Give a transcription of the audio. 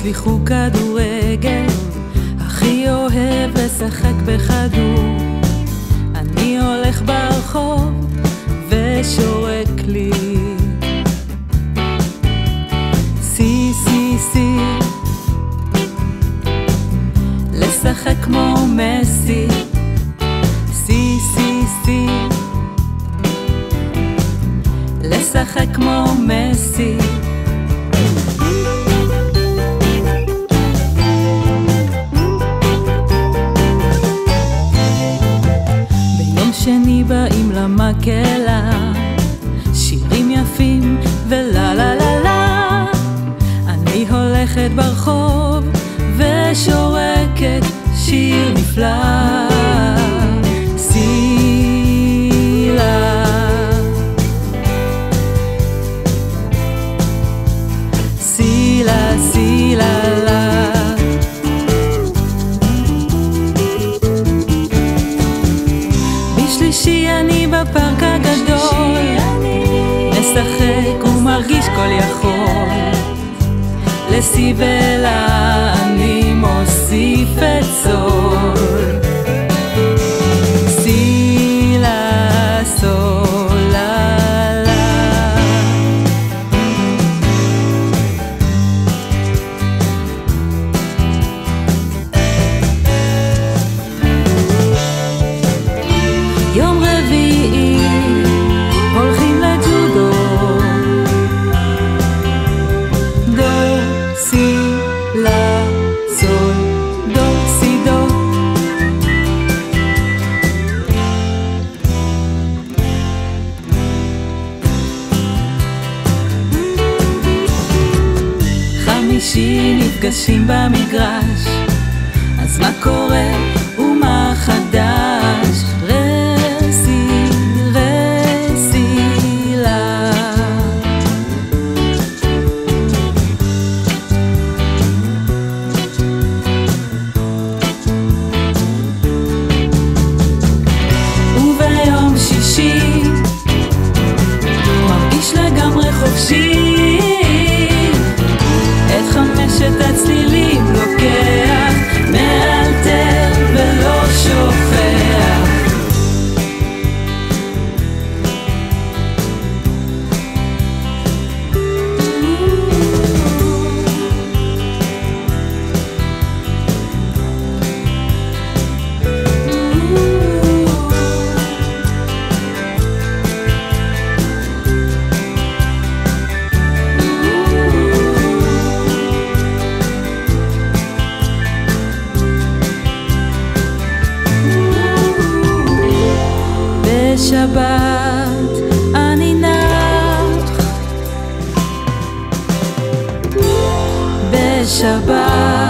תשליחו כדורגל, הכי אוהב לשחק בכדור. אני הולך ברחוב ושורק לי סי סי סי, לשחק כמו מסי, סי סי סי, לשחק כמו מסי. ביום שני באים למקהלה, שירים יפים ולה לה לה לה. אני הולכת ברחוב ושורקת שיר נפלא, סילה סילה סילה לה. בשלישי אני בפארק הגדול, משחק ומרגיש כל יכול. לסי ולה אני מוסיף את סול, סי לה סול לה לה. יום רביעי הולכים לג'ודו, דו סי לה סול דו סי דו. חמישי נפגשים במגרש, אז מה קורה ומה חדש? רסי רסי לה. וביום שישי מרגיש לגמרי חופשי, את חמשת הצלילים לוקח, מאלתר ולא שוכח. בשבת אני נח, בשבת